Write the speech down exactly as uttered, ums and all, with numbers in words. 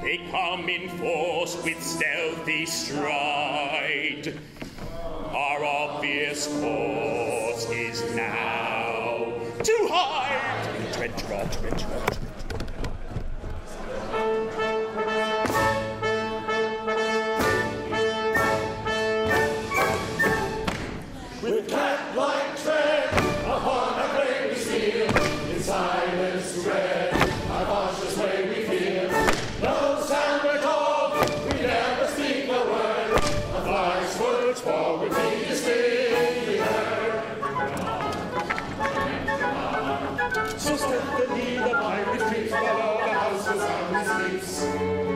They come in force with stealthy stride. Our obvious course is now to hide. Trench rod, trench rod. With cat-like tread upon a gravy steel, in silence red, our cautious way we feel. No sound at all, we never speak a word. A fly's footfall would be distinctly heard. So step the lead, the pirate creeps below the house, the sound sleeps.